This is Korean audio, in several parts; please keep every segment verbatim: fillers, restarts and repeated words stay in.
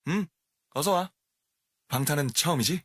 응, 어서 와. 방탄은 처음이지?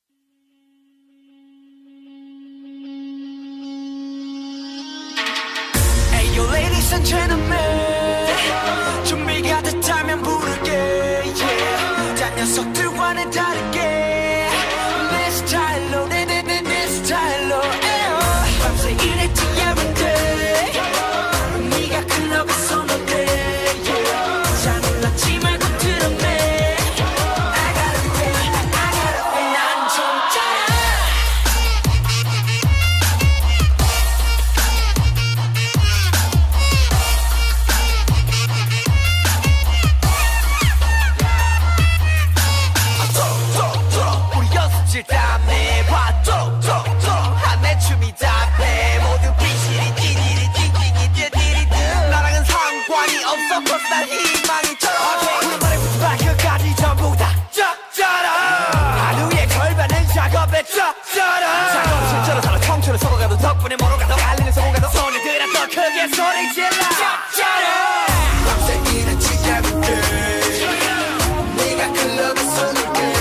Ayo ladies and gentlemen, 준비가 됐다면 부를게 yeah. 딴 녀석들과는 다르게 내 스타일로 내내내 내 스타일로 에어. 밤새 일했지 every day 네가 클럽에 선호돼 yeah. 잘 몰랐지 말고 들었네 I gotta pay, I gotta pay 난 좀 짜라. 우리 연습실 땀내 봐 톡톡톡 한내 춤이 답해 모두 비실이 띠디리 띵띵이 띠디리 나랑은 상관이 없어 cause 난 희망이처럼 우리 말에 붙박혀까지 전부 다 쩍져라 하루의 걸반은 작업에 쩍져라 작업 실제로 살아 청춘을 서고 가도 덕분에 멀어 가도 달리는 성공 가도 손을 들어 더 크게 소리 질러 쩍져라 밤새 일했지 every day 네가 클럽에 손을 대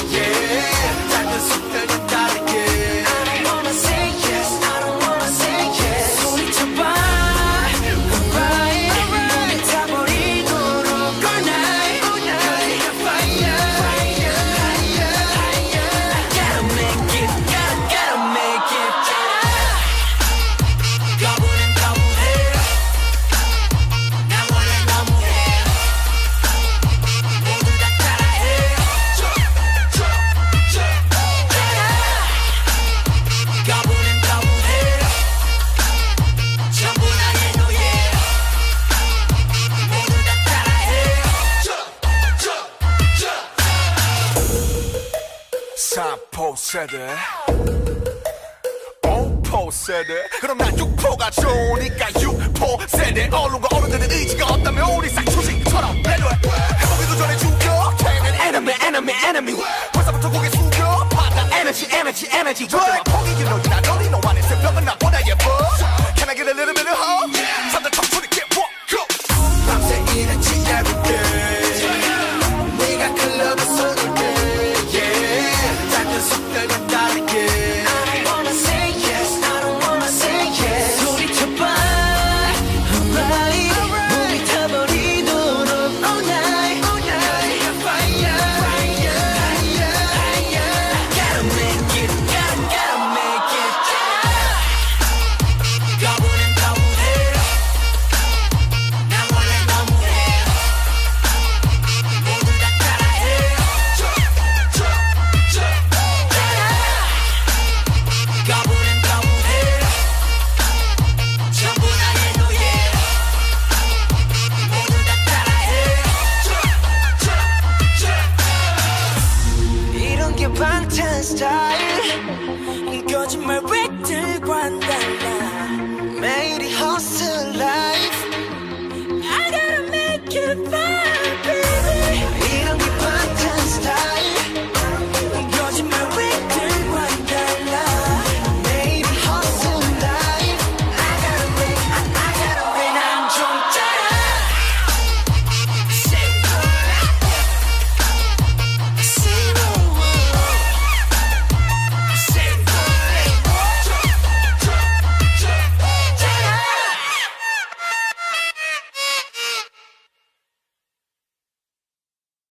삼포 세대 오포 세대 그럼 난 육포가 좋으니까 육포 세대 언론과 어른들의 의지가 없다면 우리 싹초식처럼 내려해 해보기도 전에 죽여 걔는 enemy enemy enemy 벌써부터 고개 숙여 받아 에너지 에너지 에너지 절대 포기 you know you're not only no